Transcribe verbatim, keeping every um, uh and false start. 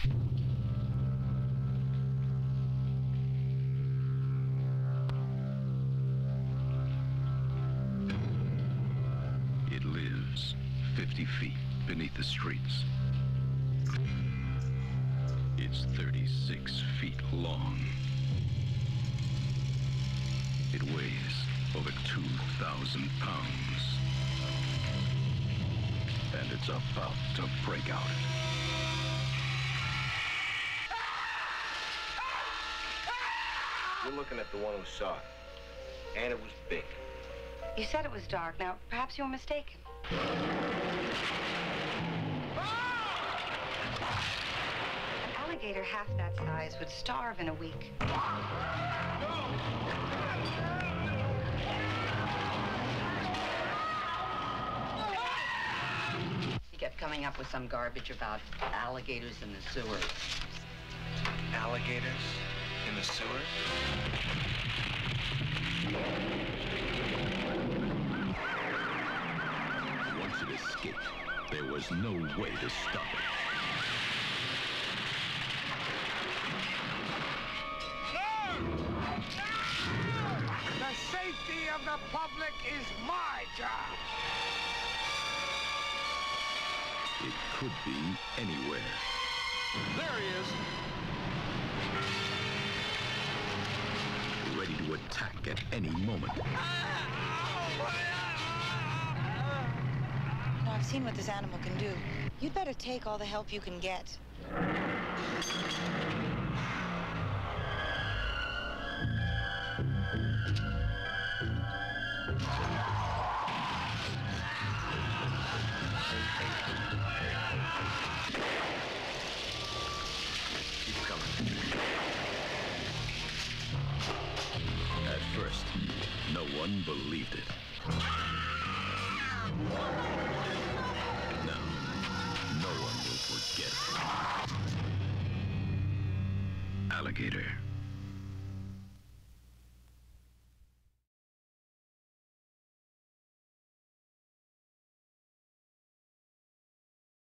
It lives fifty feet beneath the streets. It's thirty-six feet long. It weighs over two thousand pounds. And it's about to break out. You're looking at the one who saw it. And it was big. You said it was dark. Now, perhaps you were mistaken. An alligator half that size would starve in a week. He kept coming up with some garbage about alligators in the sewers. Alligators in the sewers? Once it escaped, there was no way to stop it. The safety of the public is my job. It could be anywhere. There he is. Ready to attack at any moment. Now, I've seen what this animal can do. You'd better take all the help you can get. Keep coming. At first, no one believed it. Now, no one will forget. Alligator.